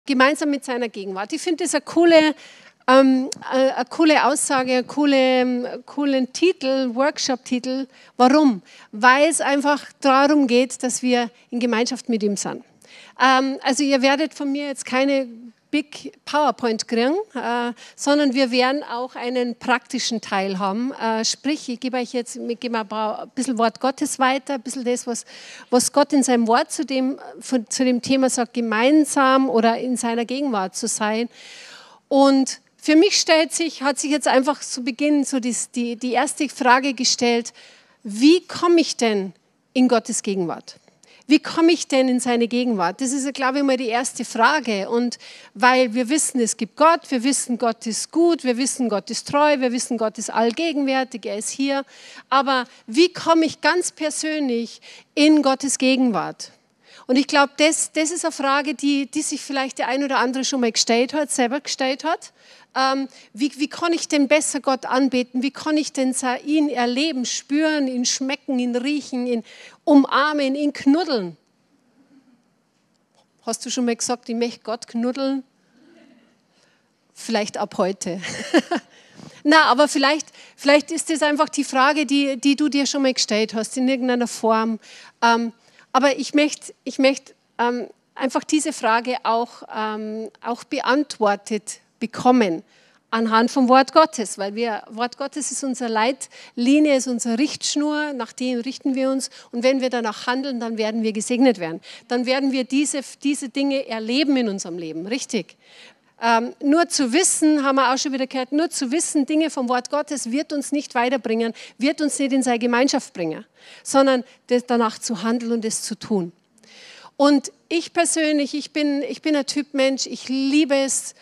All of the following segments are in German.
Gemeinsam mit seiner Gegenwart. Ich finde das eine coole Aussage, einen coolen Titel, Workshop-Titel. Warum? Weil es einfach darum geht, dass wir in Gemeinschaft mit ihm sind. Also ihr werdet von mir jetzt keine Big PowerPoint kriegen, sondern wir werden auch einen praktischen Teil haben. Sprich, ich gebe euch jetzt ein bisschen Wort Gottes weiter, ein bisschen das, was Gott in seinem Wort zu dem Thema sagt, gemeinsam oder in seiner Gegenwart zu sein. Und für mich hat sich jetzt einfach zu Beginn so die erste Frage gestellt, wie komme ich denn in Gottes Gegenwart? Wie komme ich denn in seine Gegenwart? Das ist, glaube ich, mal die erste Frage. Und weil wir wissen, es gibt Gott, wir wissen, Gott ist gut, wir wissen, Gott ist treu, wir wissen, Gott ist allgegenwärtig, er ist hier. Aber wie komme ich ganz persönlich in Gottes Gegenwart? Und ich glaube, das ist eine Frage, die sich vielleicht der ein oder andere schon mal selber gestellt hat. Wie kann ich denn besser Gott anbeten? Wie kann ich denn ihn erleben, spüren, ihn schmecken, ihn riechen, ihn umarmen, ihn knuddeln? Hast du schon mal gesagt, ich möchte Gott knuddeln? Vielleicht ab heute. Na, aber vielleicht ist das einfach die Frage, die du dir schon mal gestellt hast, in irgendeiner Form. Aber ich möchte einfach diese Frage auch beantwortet bekommen anhand vom Wort Gottes, weil Wort Gottes ist unsere Leitlinie, ist unsere Richtschnur, nach dem richten wir uns und wenn wir danach handeln, dann werden wir gesegnet werden. Dann werden wir diese Dinge erleben in unserem Leben, richtig? Nur zu wissen, haben wir auch schon wieder gehört, nur zu wissen, Dinge vom Wort Gottes wird uns nicht weiterbringen, wird uns nicht in seine Gemeinschaft bringen, sondern danach zu handeln und es zu tun. Und ich persönlich, ich bin ein Typ Mensch, ich liebe es,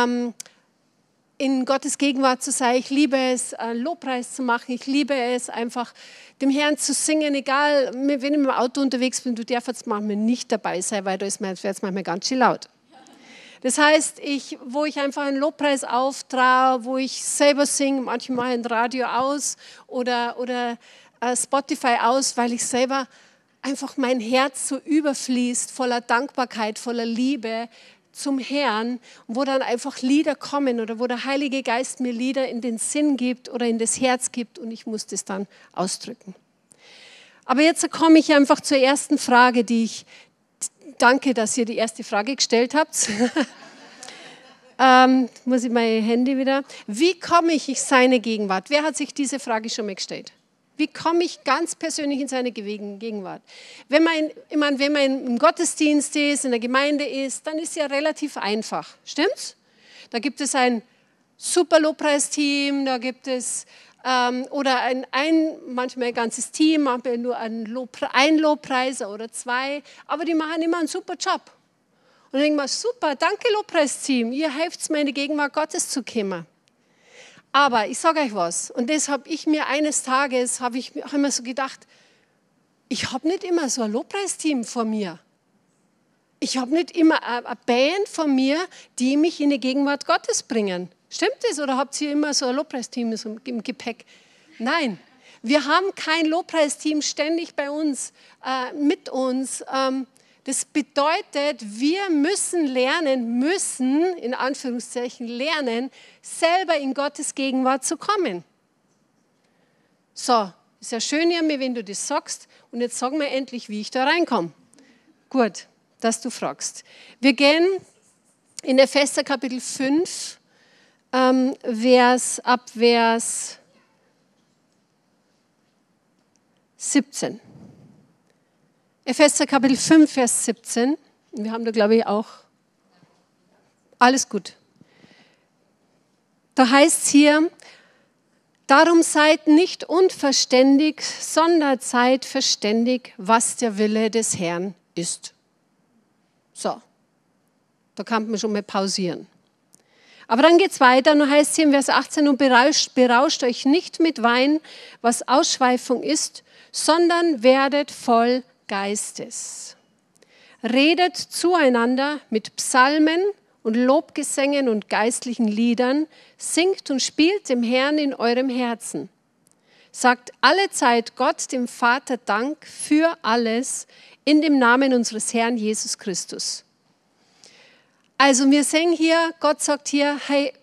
in Gottes Gegenwart zu sein, ich liebe es, Lobpreis zu machen, ich liebe es einfach, dem Herrn zu singen, egal, wenn ich im Auto unterwegs bin, du darfst jetzt manchmal nicht dabei sein, weil da ist mir jetzt manchmal ganz schön laut. Das heißt, wo ich einfach einen Lobpreis auftrage, wo ich selber singe, manchmal mache ich ein Radio aus oder Spotify aus, weil ich selber einfach mein Herz so überfließt, voller Dankbarkeit, voller Liebe zum Herrn, wo dann einfach Lieder kommen oder wo der Heilige Geist mir Lieder in den Sinn gibt oder in das Herz gibt und ich muss das dann ausdrücken. Aber jetzt komme ich einfach zur ersten Frage, danke, dass ihr die erste Frage gestellt habt. Muss ich mein Handy wieder. Wie komme ich in seine Gegenwart? Wer hat sich diese Frage schon mal gestellt? Wie komme ich ganz persönlich in seine Gegenwart? Wenn man im Gottesdienst ist, in der Gemeinde ist, dann ist es ja relativ einfach. Stimmt's? Da gibt es ein super Lobpreisteam, da gibt es oder manchmal ein ganzes Team, manchmal nur ein Lobpreiser oder zwei, aber die machen immer einen super Job. Und dann denke ich mir, super, danke Lobpreisteam, ihr helft mir in die Gegenwart Gottes zu kommen. Aber ich sage euch was, und das habe ich mir eines Tages, habe ich mir so gedacht, ich habe nicht immer so ein Lobpreisteam vor mir. Ich habe nicht immer eine Band von mir, die mich in die Gegenwart Gottes bringen. Stimmt das? Oder habt ihr immer so ein Lobpreisteam im Gepäck? Nein, wir haben kein Lobpreisteam ständig bei uns, mit uns. Das bedeutet, wir müssen in Anführungszeichen lernen, selber in Gottes Gegenwart zu kommen. So, ist ja schön, Irmi, wenn du das sagst. Und jetzt sag mir endlich, wie ich da reinkomme. Gut, dass du fragst. Wir gehen in Epheser Kapitel 5, Vers 17. Epheser Kapitel 5, Vers 17. Wir haben da, glaube ich, auch alles gut. Da heißt es hier, darum seid nicht unverständig, sondern seid verständig, was der Wille des Herrn ist. So, da kann man schon mal pausieren. Aber dann geht es weiter, und heißt es hier im Vers 18, und berauscht euch nicht mit Wein, was Ausschweifung ist, sondern werdet voll Geistes. Redet zueinander mit Psalmen und Lobgesängen und geistlichen Liedern, singt und spielt dem Herrn in eurem Herzen. Sagt allezeit Gott, dem Vater, Dank für alles in dem Namen unseres Herrn Jesus Christus. Also wir sehen hier, Gott sagt hier, hey,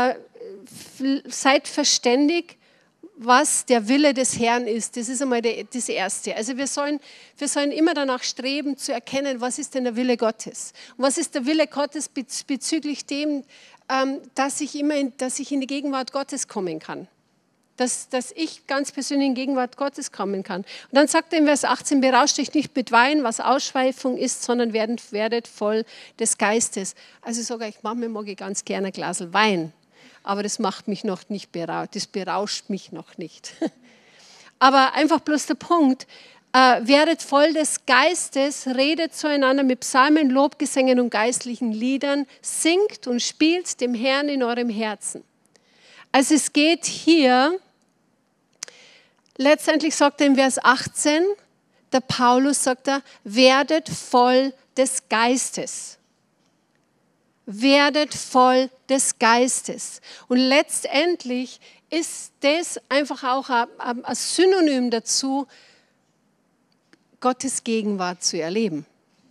seid verständig, was der Wille des Herrn ist. Das ist einmal das Erste. Also wir sollen immer danach streben, zu erkennen, was ist denn der Wille Gottes. Und was ist der Wille Gottes bezüglich dem, dass ich in die Gegenwart Gottes kommen kann. Dass ich ganz persönlich in die Gegenwart Gottes kommen kann. Und dann sagt er in Vers 18, berauscht euch nicht mit Wein, was Ausschweifung ist, sondern werdet voll des Geistes. Also ich sage euch, manchmal mag ich ganz gerne ein Glas Wein. Aber das macht mich noch nicht berauscht, das berauscht mich noch nicht. Aber einfach bloß der Punkt, werdet voll des Geistes, redet zueinander mit Psalmen, Lobgesängen und geistlichen Liedern, singt und spielt dem Herrn in eurem Herzen. Also es geht hier, letztendlich sagt er in Vers 18, der Paulus sagt er, werdet voll des Geistes. Werdet voll des Geistes. Und letztendlich ist das einfach auch ein Synonym dazu, Gottes Gegenwart zu erleben.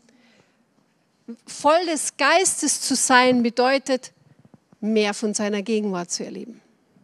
Voll des Geistes zu sein bedeutet, mehr von seiner Gegenwart zu erleben.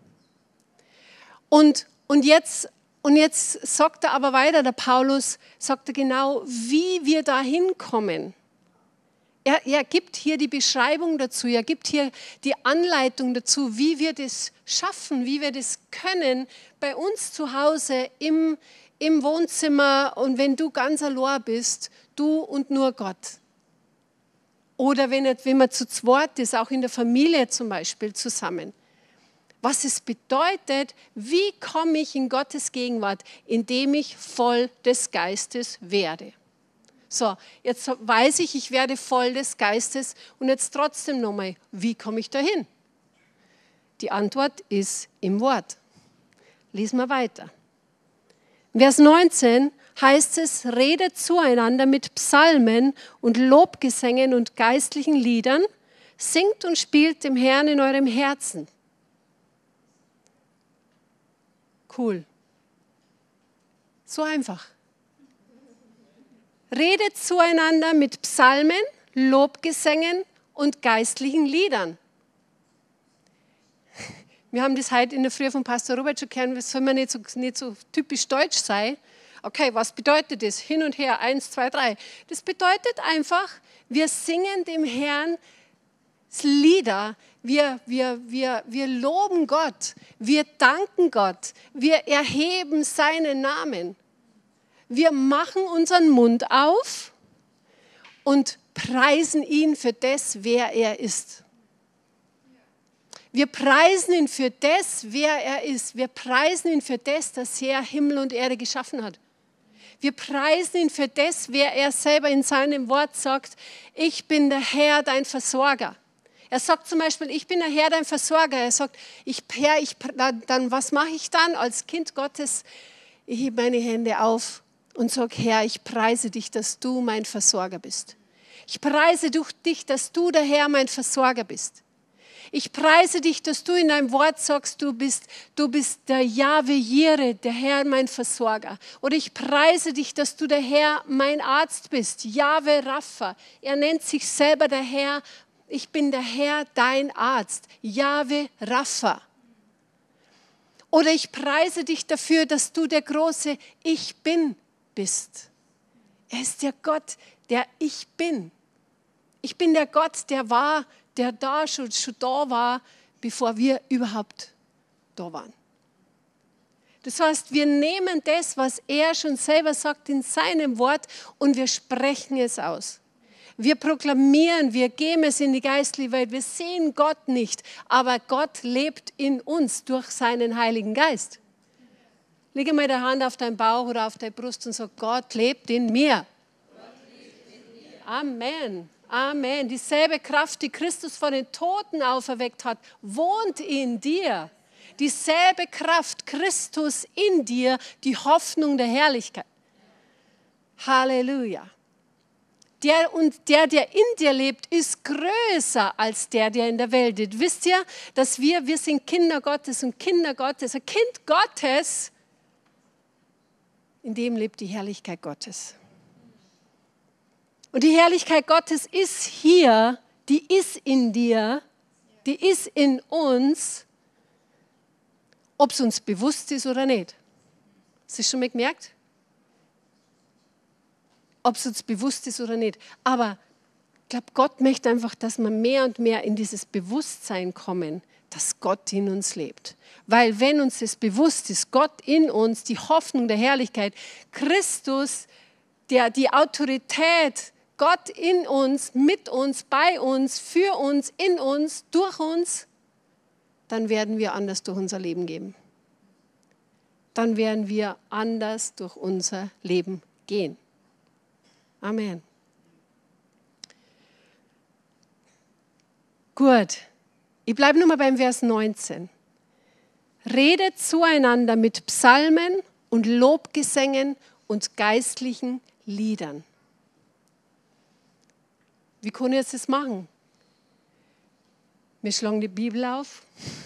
Und jetzt sagt er aber weiter, der Paulus sagt er genau, wie wir da hinkommen. Er gibt hier die Beschreibung dazu, er gibt hier die Anleitung dazu, wie wir das schaffen, wie wir das können, bei uns zu Hause im Wohnzimmer und wenn du ganz allein bist, du und nur Gott. Oder wenn man zu zweit ist, auch in der Familie zum Beispiel zusammen. Was es bedeutet, wie komme ich in Gottes Gegenwart, indem ich voll des Geistes werde. So, jetzt weiß ich werde voll des Geistes und jetzt trotzdem nochmal, wie komme ich dahin? Die Antwort ist im Wort. Lesen wir weiter. Vers 19 heißt es, redet zueinander mit Psalmen und Lobgesängen und geistlichen Liedern, singt und spielt dem Herrn in eurem Herzen. Cool. So einfach. Redet zueinander mit Psalmen, Lobgesängen und geistlichen Liedern. Wir haben das heute in der Früh von Pastor Robert schon gehört, das soll man nicht so typisch deutsch sein. Okay, was bedeutet das? Hin und her, 1, 2, 3. Das bedeutet einfach, wir singen dem Herrn Lieder, wir loben Gott, wir danken Gott, wir erheben seinen Namen. Wir machen unseren Mund auf und preisen ihn für das, wer er ist. Wir preisen ihn für das, wer er ist. Wir preisen ihn für das, dass er Himmel und Erde geschaffen hat. Wir preisen ihn für das, wer er selber in seinem Wort sagt, ich bin der Herr, dein Versorger. Er sagt zum Beispiel, ich bin der Herr, dein Versorger. Er sagt, dann was mache ich dann als Kind Gottes? Ich hebe meine Hände auf und sage, Herr, ich preise dich, dass du mein Versorger bist. Ich preise dich, dass du der Herr, mein Versorger bist. Ich preise dich, dass du in deinem Wort sagst, du bist der Jahwe Jireh, der Herr, mein Versorger. Oder ich preise dich, dass du der Herr, mein Arzt bist, Jahwe Rapha. Er nennt sich selber der Herr, ich bin der Herr, dein Arzt, Jahwe Rapha. Oder ich preise dich dafür, dass du der große Ich Bin bist. Er ist der Gott, der Ich Bin. Ich bin der Gott, der war, der da schon da war, bevor wir überhaupt da waren. Das heißt, wir nehmen das, was er schon selber sagt in seinem Wort und wir sprechen es aus. Wir proklamieren, wir geben es in die geistliche Welt. Wir sehen Gott nicht, aber Gott lebt in uns durch seinen Heiligen Geist. Lege mal die Hand auf deinen Bauch oder auf deine Brust und sag, Gott lebt in mir. Amen. Amen. Dieselbe Kraft, die Christus von den Toten auferweckt hat, wohnt in dir. Dieselbe Kraft, Christus in dir, die Hoffnung der Herrlichkeit. Halleluja. Der in dir lebt, ist größer als der in der Welt ist. Wisst ihr, dass wir sind Kinder Gottes und Kinder Gottes. Ein Kind Gottes, in dem lebt die Herrlichkeit Gottes. Und die Herrlichkeit Gottes ist hier die ist in dir, die ist in uns, ob es uns bewusst ist oder nicht. Hast du das schon mal gemerkt? Ob es uns bewusst ist oder nicht. Aber ich glaube, Gott möchte einfach, dass wir mehr und mehr in dieses Bewusstsein kommen, dass Gott in uns lebt. Weil wenn uns das bewusst ist, Gott in uns, die Hoffnung der Herrlichkeit, Christus, die Autorität, Gott in uns, mit uns, bei uns, für uns, in uns, durch uns, dann werden wir anders durch unser Leben gehen. Dann werden wir anders durch unser Leben gehen. Amen. Gut, ich bleibe nur mal beim Vers 19. Redet zueinander mit Psalmen und Lobgesängen und geistlichen Liedern. Wie kann ich jetzt das machen? Wir schlagen die Bibel auf.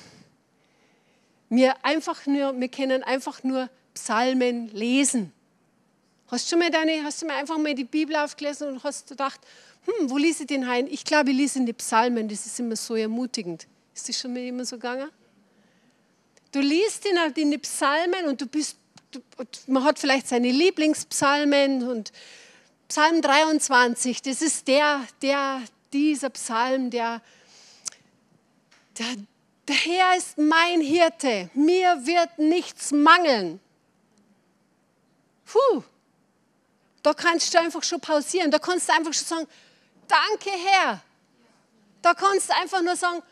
Wir können einfach nur Psalmen lesen. Hast du mir einfach mal die Bibel aufgelesen und hast gedacht, wo lese ich den heim? Ich glaube, ich lese in die Psalmen, das ist immer so ermutigend. Ist das schon mal immer so gegangen? Du liest ihn halt in die Psalmen und man hat vielleicht seine Lieblingspsalmen und Psalm 23, das ist dieser Psalm, der Herr ist mein Hirte, mir wird nichts mangeln. Da kannst du einfach schon pausieren, da kannst du einfach schon sagen, danke Herr. Da kannst du einfach nur sagen,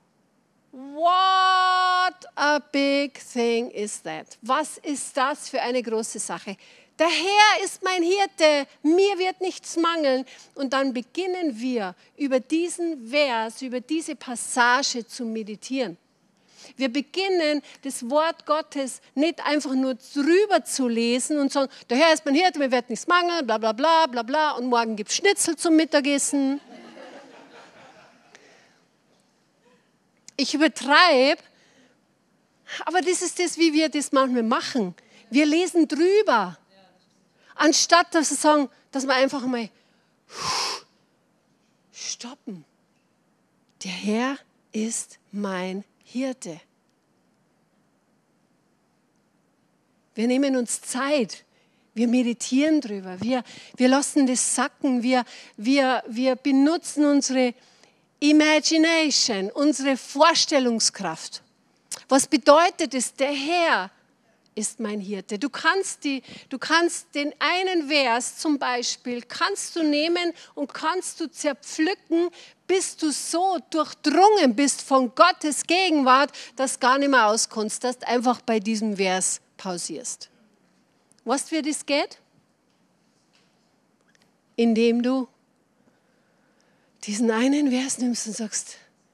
what a big thing is that. Was ist das für eine große Sache? Der Herr ist mein Hirte, mir wird nichts mangeln. Und dann beginnen wir über diesen Vers, über diese Passage zu meditieren. Wir beginnen, das Wort Gottes nicht einfach nur drüber zu lesen und sagen, der Herr ist mein Hirte, mir wird nichts mangeln, bla bla bla bla bla und morgen gibt es Schnitzel zum Mittagessen. Ich übertreibe, aber das ist das, wie wir das manchmal machen. Wir lesen drüber, anstatt dass wir sagen, dass wir einfach mal stoppen. Der Herr ist mein Hirte. Wir nehmen uns Zeit, wir meditieren drüber, wir lassen das sacken, wir benutzen unsere Imagination, unsere Vorstellungskraft. Was bedeutet es? Der Herr ist mein Hirte. Du kannst den einen Vers zum Beispiel, kannst du nehmen und kannst du zerpflücken, bis du so durchdrungen bist von Gottes Gegenwart, dass du gar nicht mehr auskommst, dass du einfach bei diesem Vers pausierst. Weißt du, wie das geht? Indem du diesen einen Vers nimmst und sagst,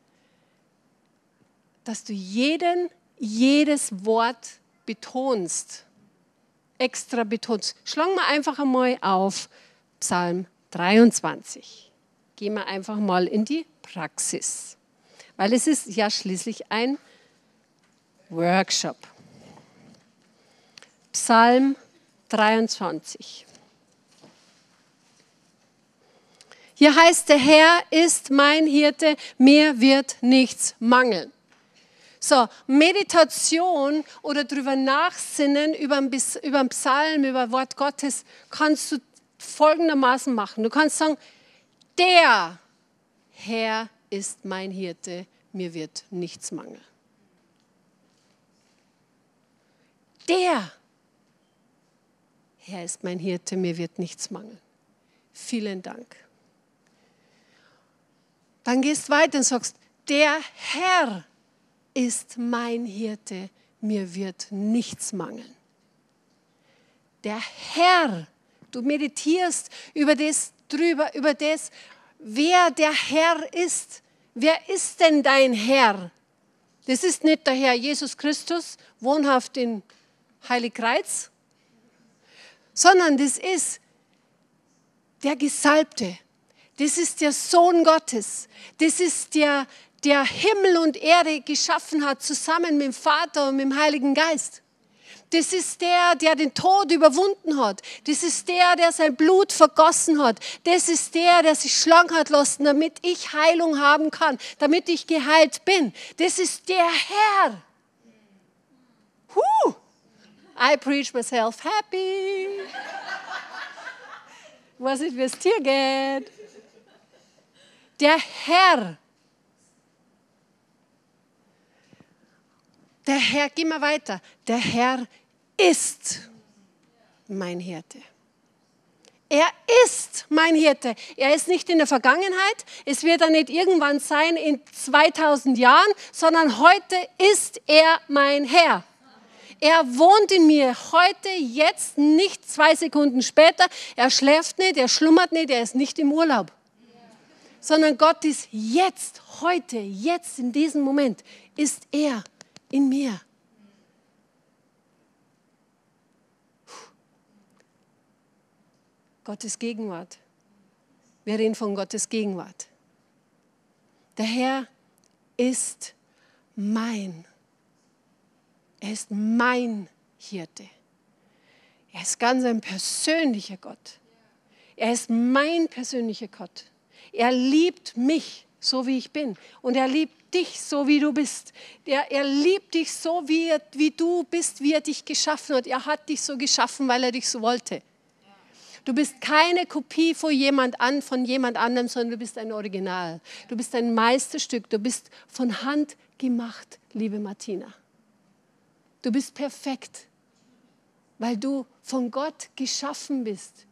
dass du jedes Wort betonst, extra betonst. Schlagen wir einfach einmal auf Psalm 23. Gehen wir einfach mal in die Praxis, weil es ist ja schließlich ein Workshop. Psalm 23. Hier heißt, der Herr ist mein Hirte, mir wird nichts mangeln. So, Meditation oder drüber nachsinnen über einen Psalm, über ein Wort Gottes, kannst du folgendermaßen machen. Du kannst sagen, der Herr ist mein Hirte, mir wird nichts mangeln. Der Herr ist mein Hirte, mir wird nichts mangeln. Vielen Dank. Dann gehst du weiter und sagst, der Herr ist mein Hirte, mir wird nichts mangeln. Der Herr, du meditierst über das, wer der Herr ist. Wer ist denn dein Herr? Das ist nicht der Herr Jesus Christus, wohnhaft in Heiligkreuz, sondern das ist der Gesalbte. Das ist der Sohn Gottes. Das ist der Himmel und Erde geschaffen hat, zusammen mit dem Vater und mit dem Heiligen Geist. Das ist der, der den Tod überwunden hat. Das ist der, der sein Blut vergossen hat. Das ist der sich schlagen hat lassen, damit ich Heilung haben kann, damit ich geheilt bin. Das ist der Herr. I preach myself happy. Was it wir's dir geht. Der Herr. Der Herr, geh mal weiter. Der Herr ist mein Hirte. Er ist mein Hirte. Er ist nicht in der Vergangenheit. Es wird dann nicht irgendwann sein in 2000 Jahren, sondern heute ist er mein Herr. Er wohnt in mir heute, jetzt, nicht 2 Sekunden später. Er schläft nicht, er schlummert nicht, er ist nicht im Urlaub. Sondern Gott ist jetzt, heute, jetzt, in diesem Moment, ist er in mir. Gottes Gegenwart. Wir reden von Gottes Gegenwart. Der Herr ist mein. Er ist mein Hirte. Er ist ganz ein persönlicher Gott. Er ist mein persönlicher Gott. Er liebt mich, so wie ich bin. Und er liebt dich, so wie du bist. Er liebt dich so, wie du bist, wie er dich geschaffen hat. Er hat dich so geschaffen, weil er dich so wollte. Du bist keine Kopie von jemand anderem, sondern du bist ein Original. Du bist ein Meisterstück. Du bist von Hand gemacht, liebe Martina. Du bist perfekt, weil du von Gott geschaffen bist.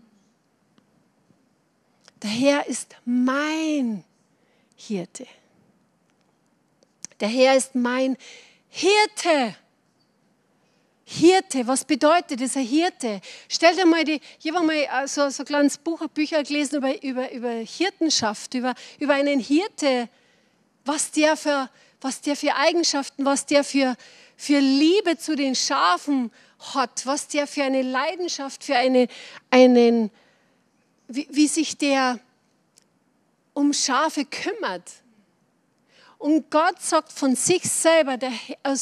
Der Herr ist mein Hirte. Der Herr ist mein Hirte. Hirte, was bedeutet dieser Hirte? Stell dir mal ich habe mal so ein kleines Bücher gelesen über Hirtenschaft, über einen Hirte, was der für Eigenschaften, was der für Liebe zu den Schafen hat, was der für eine Leidenschaft, für wie sich der um Schafe kümmert. Und Gott sagt von sich selber, der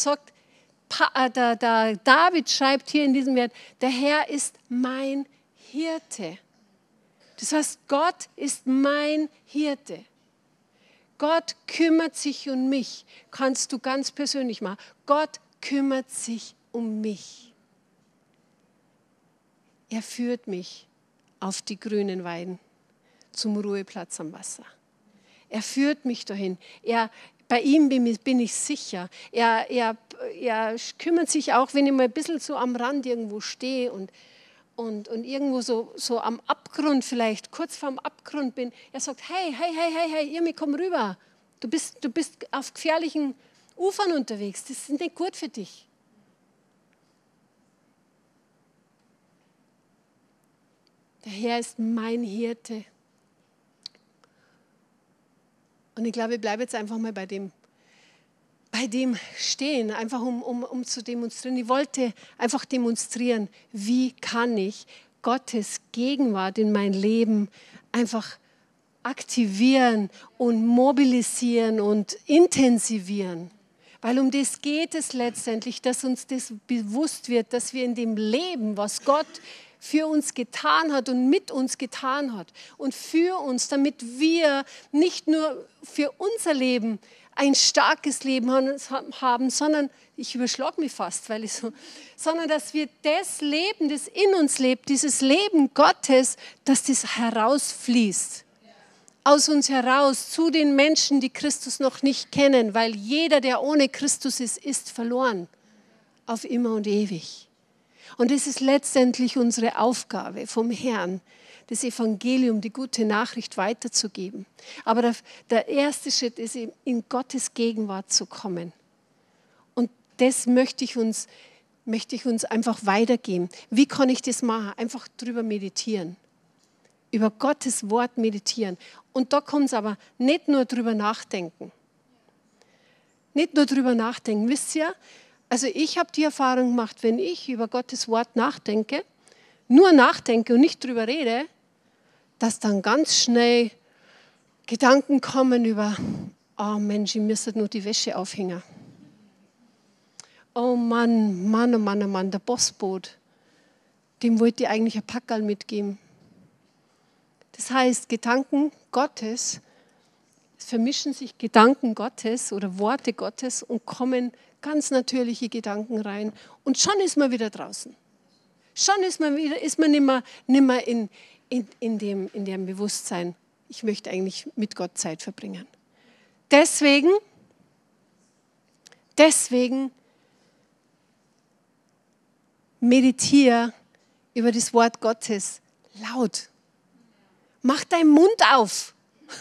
David schreibt hier in diesem Wert, der Herr ist mein Hirte. Das heißt, Gott ist mein Hirte. Gott kümmert sich um mich. Kannst du ganz persönlich machen. Gott kümmert sich um mich. Er führt mich auf die grünen Weiden zum Ruheplatz am Wasser. Er führt mich dahin. Bei ihm bin ich sicher. Er kümmert sich auch, wenn ich mal ein bisschen so am Rand irgendwo stehe und irgendwo so am Abgrund vielleicht, kurz vorm Abgrund bin. Er sagt, hey, Irmi, komm rüber. Du bist auf gefährlichen Ufern unterwegs. Das ist nicht gut für dich. Der Herr ist mein Hirte. Und ich glaube, ich bleibe jetzt einfach mal bei dem stehen, einfach um zu demonstrieren. Ich wollte einfach demonstrieren, wie kann ich Gottes Gegenwart in mein Leben einfach aktivieren und mobilisieren und intensivieren. Weil um das geht es letztendlich, dass uns das bewusst wird, dass wir in dem Leben, was Gott für uns getan hat und mit uns getan hat und für uns, damit wir nicht nur für unser Leben ein starkes Leben haben, sondern, ich überschlage mich fast, sondern dass wir das Leben, das in uns lebt, dieses Leben Gottes, dass das herausfließt. Aus uns heraus zu den Menschen, die Christus noch nicht kennen, weil jeder, der ohne Christus ist verloren. Auf immer und ewig. Und es ist letztendlich unsere Aufgabe vom Herrn, das Evangelium, die gute Nachricht weiterzugeben. Aber der erste Schritt ist, in Gottes Gegenwart zu kommen. Und das möchte ich uns einfach weitergeben. Wie kann ich das machen? Einfach drüber meditieren. Über Gottes Wort meditieren. Und da kommt es aber nicht nur drüber nachdenken. Nicht nur drüber nachdenken. Wisst ihr, also ich habe die Erfahrung gemacht, wenn ich über Gottes Wort nachdenke, nur nachdenke und nicht drüber rede, dass dann ganz schnell Gedanken kommen über, oh Mensch, ich müsste nur die Wäsche aufhängen. oh Mann, Mann, oh Mann, oh Mann, der Postbote, dem wollte ich eigentlich ein Packerl mitgeben. Das heißt, Gedanken Gottes, es vermischen sich Gedanken Gottes oder Worte Gottes und kommen ganz natürliche Gedanken rein. Und schon ist man wieder draußen. Schon ist man nicht mehr in dem Bewusstsein, ich möchte eigentlich mit Gott Zeit verbringen. Deswegen meditiere über das Wort Gottes laut. Mach deinen Mund auf.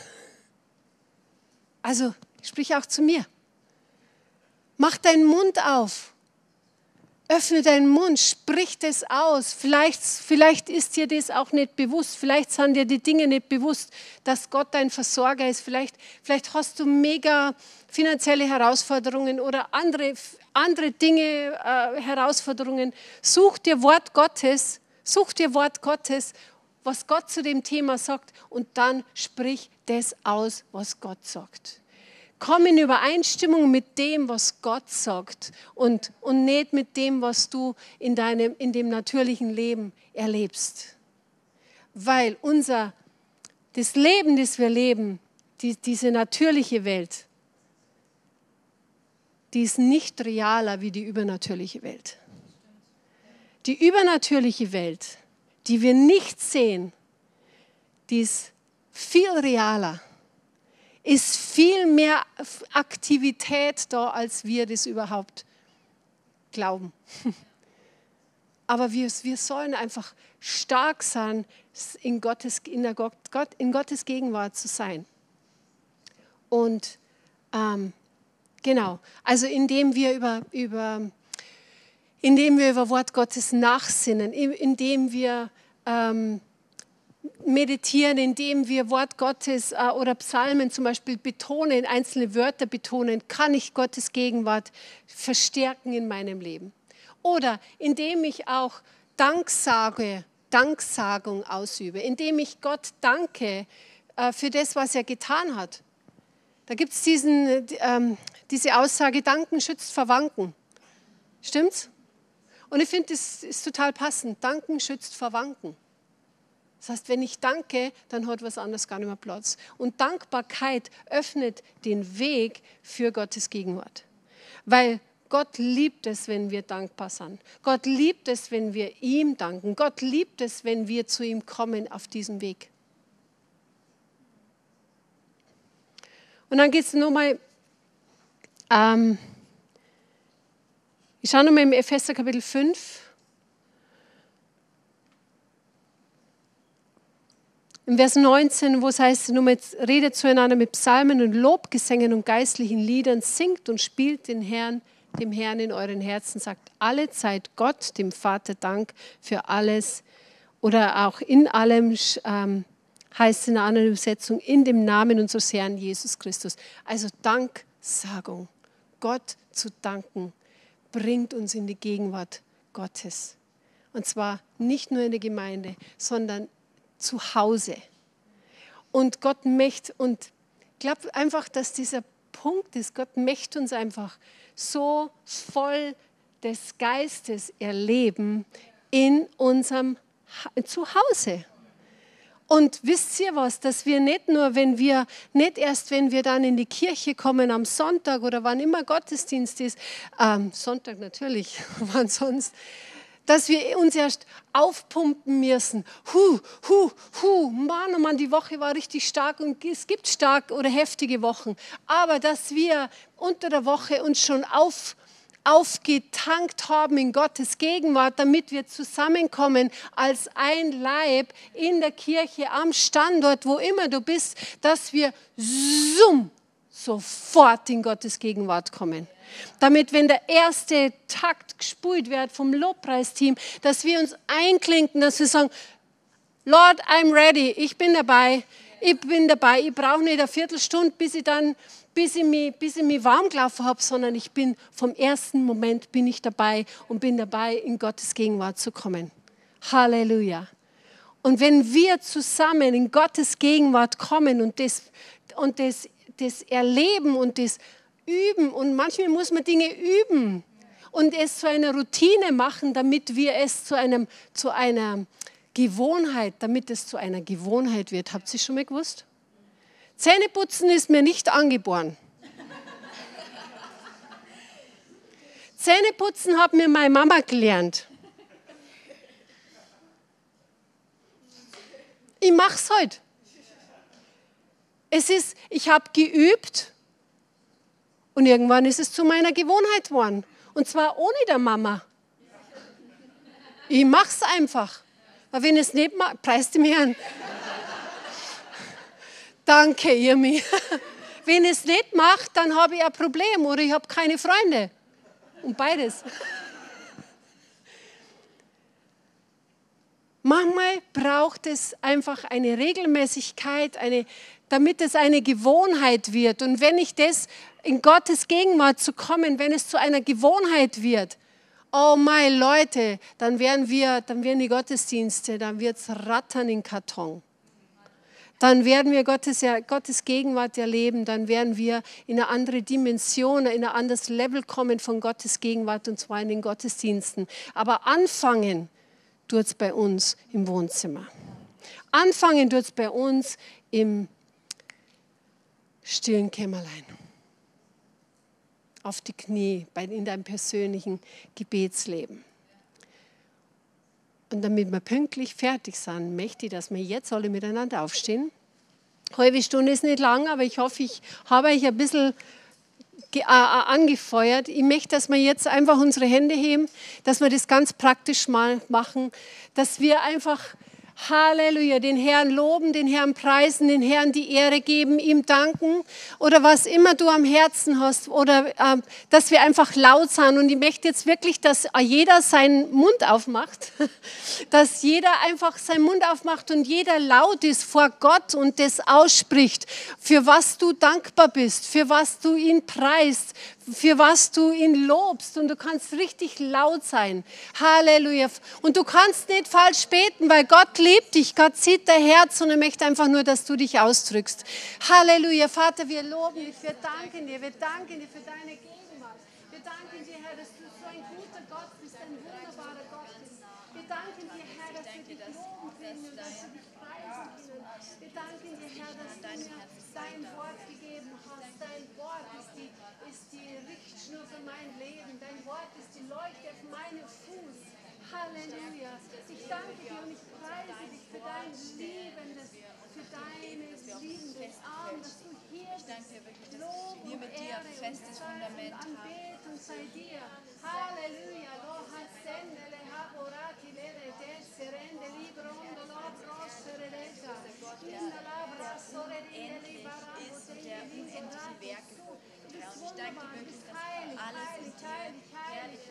Also, sprich auch zu mir. Mach deinen Mund auf. Öffne deinen Mund, sprich das aus. Vielleicht ist dir das auch nicht bewusst. Vielleicht sind dir die Dinge nicht bewusst, dass Gott dein Versorger ist. Vielleicht hast du mega finanzielle Herausforderungen oder andere Dinge, Herausforderungen. Such dir Wort Gottes, was Gott zu dem Thema sagt und dann sprich das aus, was Gott sagt. Komm in Übereinstimmung mit dem, was Gott sagt und nicht mit dem, was du in dem natürlichen Leben erlebst. Weil das Leben, das wir leben, diese natürliche Welt, die ist nicht realer wie die übernatürliche Welt. Die übernatürliche Welt, die wir nicht sehen, die ist viel realer. Ist viel mehr Aktivität da, als wir das überhaupt glauben. Aber wir sollen einfach stark sein, in Gottes Gegenwart zu sein. Und genau, also indem wir über Wort Gottes nachsinnen, indem wir meditieren, indem wir Wort Gottes oder Psalmen zum Beispiel betonen, einzelne Wörter betonen, kann ich Gottes Gegenwart verstärken in meinem Leben. Oder indem ich auch Danksagung ausübe, indem ich Gott danke für das, was er getan hat. Da gibt es diese Aussage, Danken schützt vor Wanken. Stimmt's? Und ich finde, das ist total passend. Danken schützt vor Wanken. Das heißt, wenn ich danke, dann hat was anderes gar nicht mehr Platz. Und Dankbarkeit öffnet den Weg für Gottes Gegenwart. Weil Gott liebt es, wenn wir dankbar sind. Gott liebt es, wenn wir ihm danken. Gott liebt es, wenn wir zu ihm kommen auf diesem Weg. Und dann geht es nochmal, ich schaue nochmal im Epheser Kapitel 5. Im Vers 19, wo es heißt, redet zueinander mit Psalmen und Lobgesängen und geistlichen Liedern, singt und spielt dem Herrn in euren Herzen, sagt alle Zeit Gott, dem Vater Dank für alles oder auch in allem, heißt in einer anderen Übersetzung, in dem Namen unseres Herrn Jesus Christus. Also Danksagung, Gott zu danken, bringt uns in die Gegenwart Gottes. Und zwar nicht nur in der Gemeinde, sondern zu Hause. Und Gott möchte, und ich glaube einfach, dass dieser Punkt ist, Gott möchte uns einfach so voll des Geistes erleben in unserem Zuhause. Und wisst ihr was, dass wir nicht erst, wenn wir dann in die Kirche kommen am Sonntag oder wann immer Gottesdienst ist, Sonntag natürlich, wann sonst, dass wir uns erst aufpumpen müssen. Mann, oh Mann, die Woche war richtig stark und es gibt stark oder heftige Wochen. Aber dass wir unter der Woche uns schon aufgetankt haben in Gottes Gegenwart, damit wir zusammenkommen als ein Leib in der Kirche, am Standort, wo immer du bist, dass wir sofort in Gottes Gegenwart kommen. Damit, wenn der erste Takt gespielt wird vom Lobpreisteam, dass wir uns einklinken, dass wir sagen, Lord, I'm ready, ich bin dabei, ich brauche nicht eine Viertelstunde, bis ich mich warm gelaufen habe, sondern ich bin vom ersten Moment bin ich dabei und bin dabei, in Gottes Gegenwart zu kommen. Halleluja. Und wenn wir zusammen in Gottes Gegenwart kommen und das erleben und das üben, und manchmal muss man Dinge üben und es zu einer Routine machen, damit wir es zu einer Gewohnheit, damit es zu einer Gewohnheit wird. Habt ihr schon mal gewusst? Zähneputzen ist mir nicht angeboren. Zähneputzen hat mir meine Mama gelernt. Ich mache es heute. Ich habe geübt und irgendwann ist es zu meiner Gewohnheit geworden. Und zwar ohne der Mama. Ich mache es einfach. Aber wenn es nicht macht, preist dem Herrn. Danke, Irmi. Wenn es nicht macht, dann habe ich ein Problem oder ich habe keine Freunde. Und beides. Manchmal braucht es einfach eine Regelmäßigkeit, damit es eine Gewohnheit wird. Und wenn ich das in Gottes Gegenwart zu kommen, wenn es zu einer Gewohnheit wird, oh meine Leute, dann werden die Gottesdienste, dann wird es rattern in Karton. Dann werden wir Gottes Gegenwart erleben, dann werden wir in eine andere Dimension, in ein anderes Level kommen von Gottes Gegenwart, und zwar in den Gottesdiensten. Aber anfangen tut es bei uns im Wohnzimmer. Anfangen tut es bei uns im stillen Kämmerlein. Auf die Knie, in deinem persönlichen Gebetsleben. Und damit wir pünktlich fertig sind, möchte ich, dass wir jetzt alle miteinander aufstehen. Eine halbe Stunde ist nicht lang, aber ich hoffe, ich habe euch ein bisschen angefeuert. Ich möchte, dass wir jetzt einfach unsere Hände heben, dass wir das ganz praktisch mal machen, dass wir einfach, Halleluja, den Herrn loben, den Herrn preisen, den Herrn die Ehre geben, ihm danken oder was immer du am Herzen hast oder dass wir einfach laut sind. Und ich möchte jetzt wirklich, dass jeder seinen Mund aufmacht, dass jeder einfach seinen Mund aufmacht und jeder laut ist vor Gott und das ausspricht, für was du dankbar bist, für was du ihn preist, für was du ihn lobst, und du kannst richtig laut sein. Halleluja. Und du kannst nicht falsch beten, weil Gott liebt dich, Gott sieht dein Herz und er möchte einfach nur, dass du dich ausdrückst. Halleluja. Vater, wir loben dich, wir danken dir für deine Gegenwart. Wir danken dir, Herr, dass du so ein guter Gott bist, ein wunderbarer Gott bist. Wir danken dir, Herr, dass wir dich loben können und dass wir dich preisen können. Wir danken dir, Herr, dass du mir dein Wort gegeben hast. Dein Wort ist die Richtschnur für mein Leben. Dein Wort ist die Leuchte auf meinem Fuß. Halleluja. Ich danke dir und ich preise dich für dein liebendes Arm, dass du hier bist. Lob und Ehre und Anbetung sei dir. Halleluja. Lo hasendele haborati lere serende libro ondo lo prosere leta. Inda labra sore di barabo sei unendliche Werke von dir, Herr. Und ich danke dir wirklich, dass alles in dir herrlich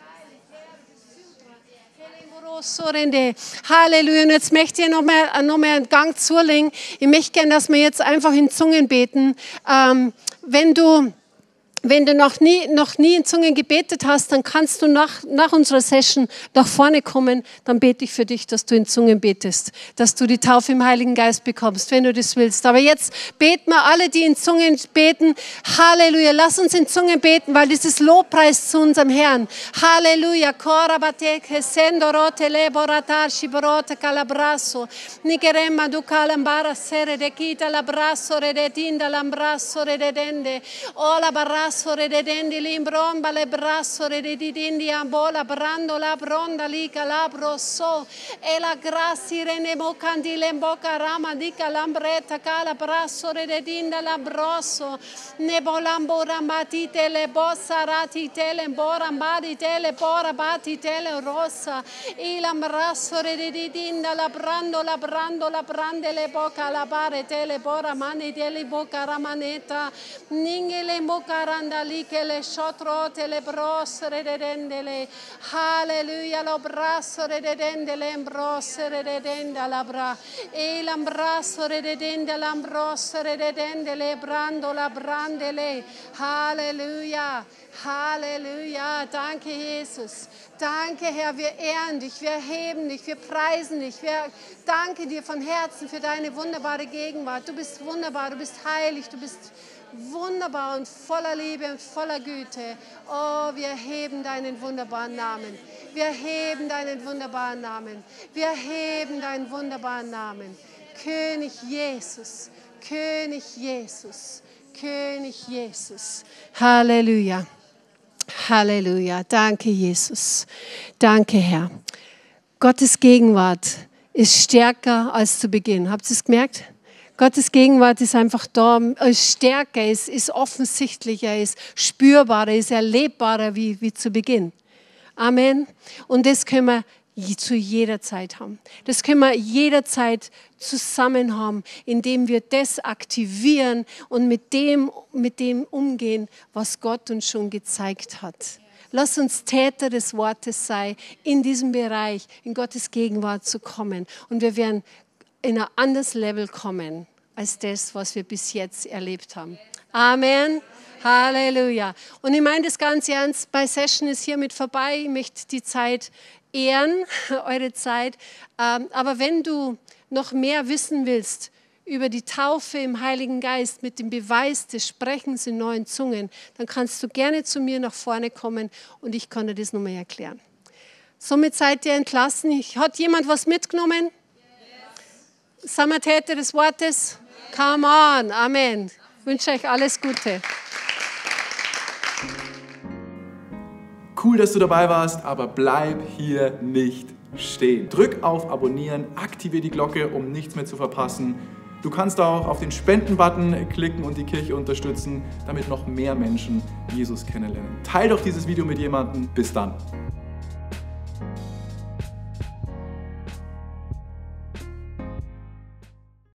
ist. Halleluja. Und jetzt möchte ich noch mal einen Gang zulegen. Ich möchte gerne, dass wir jetzt einfach in Zungen beten. Wenn du noch nie in Zungen gebetet hast, dann kannst du nach unserer Session nach vorne kommen. Dann bete ich für dich, dass du in Zungen betest, dass du die Taufe im Heiligen Geist bekommst, wenn du das willst. Aber jetzt beten wir alle, die in Zungen beten. Halleluja. Lass uns in Zungen beten, weil das ist Lobpreis zu unserem Herrn. Halleluja. Korabateke sendorote leboratar shiborote calabrasso. Nigerema du calambara sere de kita labrasso redinda lambrasso redende. Ola barra sore de dendi limbromba le brassore de dindi ambola brando la bronda li calabro so e la grassi renemo candile boca rama di calambretta cala brassore de dinda la brosso ne bolambo ramatite le bossa rati tele bora mbadi tele bora bati tele rossa e la brassore de dinda la brando la brande le boca la bare tele bora mani tele boca ramaneta ningele boca Andali che le shotrote le brossere de dendele. Halleluja, lo brassore de dendele, brossere de dendala bra. E l'ambrassore de dendele, ambrossere de dendele, brando la brandele. Halleluja. Halleluja, danke Jesus. Danke Herr, wir ehren dich, wir erheben dich, wir preisen dich. Wir danken dir von Herzen für deine wunderbare Gegenwart. Du bist wunderbar, du bist heilig, du bist Wunderbar und voller Liebe und voller Güte. Oh, wir heben deinen wunderbaren Namen. Wir heben deinen wunderbaren Namen. Wir heben deinen wunderbaren Namen. König Jesus, König Jesus, König Jesus. Halleluja. Halleluja. Danke, Jesus. Danke, Herr. Gottes Gegenwart ist stärker als zu Beginn. Habt ihr es gemerkt? Gottes Gegenwart ist einfach da, ist stärker, ist offensichtlicher, ist spürbarer, ist erlebbarer wie zu Beginn. Amen. Und das können wir zu jeder Zeit haben. Das können wir jederzeit zusammen haben, indem wir das aktivieren und mit dem umgehen, was Gott uns schon gezeigt hat. Lass uns Täter des Wortes sein, in diesem Bereich, in Gottes Gegenwart zu kommen. Und wir werden in ein anderes Level kommen, als das, was wir bis jetzt erlebt haben. Amen. Halleluja. Und ich meine das ganz ernst, bei Session ist hiermit vorbei. Ich möchte die Zeit ehren, eure Zeit. Aber wenn du noch mehr wissen willst über die Taufe im Heiligen Geist mit dem Beweis des Sprechens in neuen Zungen, dann kannst du gerne zu mir nach vorne kommen und ich kann dir das nochmal erklären. Somit seid ihr entlassen. Hat jemand was mitgenommen? Yes. Sind wir Täter des Wortes? Yes. Come on. Amen. Ich wünsche euch alles Gute. Cool, dass du dabei warst, aber bleib hier nicht stehen. Drück auf Abonnieren, aktiviere die Glocke, um nichts mehr zu verpassen. Du kannst auch auf den Spenden-Button klicken und die Kirche unterstützen, damit noch mehr Menschen Jesus kennenlernen. Teil doch dieses Video mit jemandem. Bis dann.